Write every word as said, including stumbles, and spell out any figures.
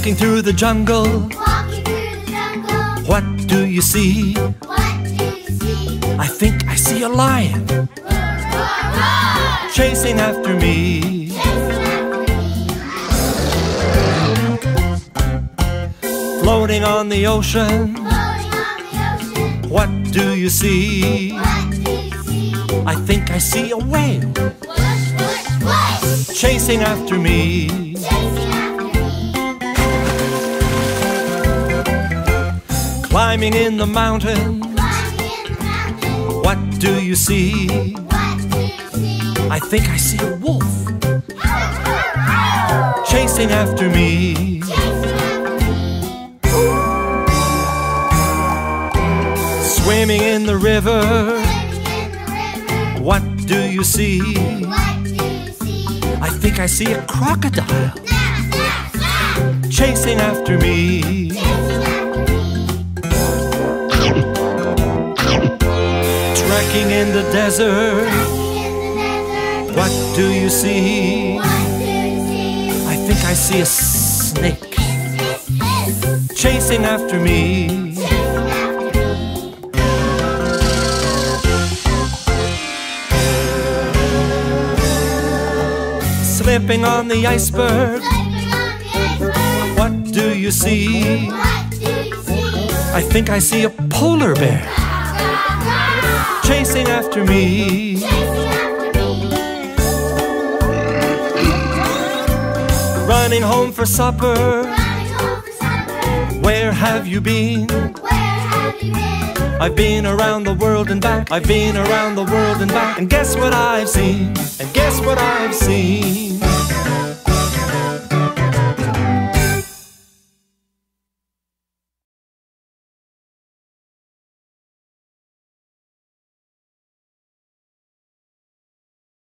Walking through the jungle. Walking through the jungle. What do you see? What do you see? I think I see a lion. Roar, roar, roar. Chasing after me. Chasing after me. Floating on the ocean. Floating on the ocean. What do you see? What do you see? I think I see a whale. Whoosh, whoosh, whoosh. Chasing after me. Chasing after me. Climbing in the mountain. Climbing in the mountain. What do you see? What do you see? I think I see a wolf. Roar, roar, roar. Chasing after me. Chasing after me. Swimming in the river. Swimming in the river. What do you see? What do you see? I think I see a crocodile. Snap, snap, snap. Chasing after me. Chasing after me. Trekking in the desert. Walking in the desert. What do you see? What do you see? I think I see a snake. Hiss, hiss, hiss. Chasing after me. Chasing after me. Slipping on the iceberg. Slipping on the iceberg. What do you see? What do you see? I think I see a polar bear. Roar, roar, roar. Chasing after me. Chasing after me. Running home for supper. Running home for supper. Where have you been? Where have you been? I've been around the world and back. I've been around the world and back. And guess what I've seen? And guess what I've seen?